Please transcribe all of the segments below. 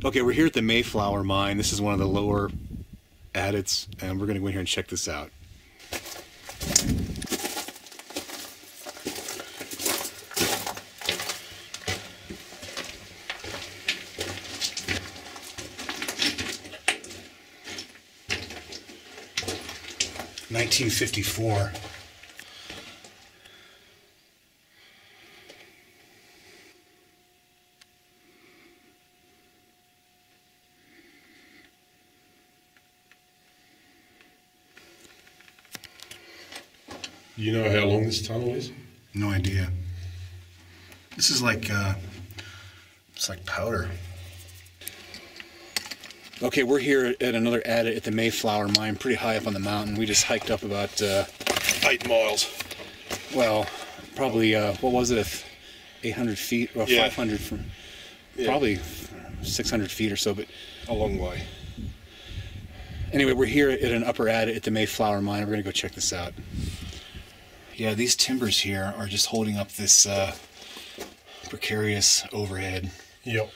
Okay, we're here at the Mayflower Mine. This is one of the lower adits, and we're going to go in here and check this out. (1954). Do you know how long this tunnel is? No idea. This is like, it's like powder. Okay, we're here at another adit at the Mayflower Mine, pretty high up on the mountain. We just hiked up about 8 miles. well, probably, what was it, 800 feet, or 500 from, probably 600 feet or so, but A long way. anyway, we're here at an upper adit at the Mayflower Mine. We're going to go check this out. Yeah, these timbers here are just holding up this precarious overhead. Yep.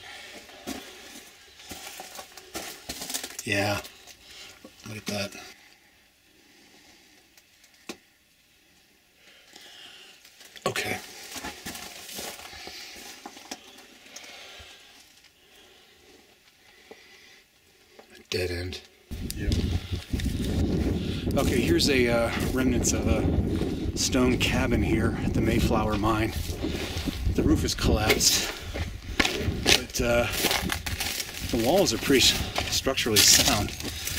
Yeah, look at that. Okay. Dead end. Yep. Okay, here's a remnants of a stone cabin here at the Mayflower Mine. The roof is collapsed, but the walls are pretty structurally sound.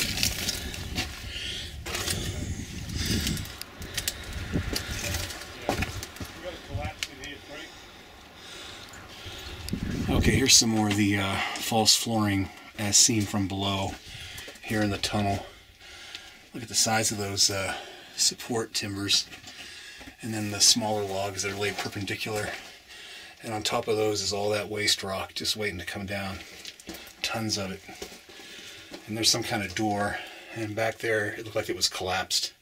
Okay, here's some more of the false flooring as seen from below here in the tunnel. Look at the size of those support timbers, and then the smaller logs that are laid perpendicular. And on top of those is all that waste rock just waiting to come down. Tons of it. And there's some kind of door, and back there it looked like it was collapsed.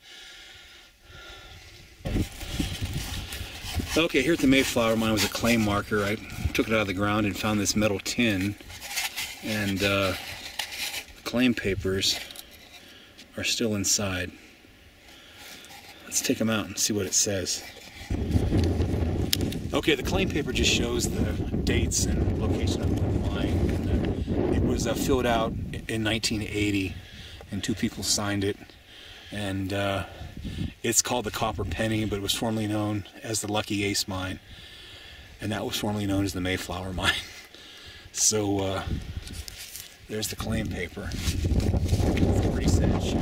Okay, here at the Mayflower Mine was a claim marker. I took it out of the ground and found this metal tin, and the claim papers are still inside. Let's take them out and see what it says. Okay, the claim paper just shows the dates and location of the mine. And, it was filled out in 1980, and 2 people signed it. And it's called the Copper Penny, but it was formerly known as the Lucky Ace Mine, and that was formerly known as the Mayflower Mine. So there's the claim paper. It's a pretty sad shit.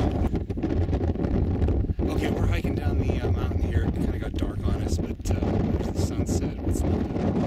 Okay, we're hiking down the mountain here. It kind of got dark on us, but there's the sunset. What's left of it.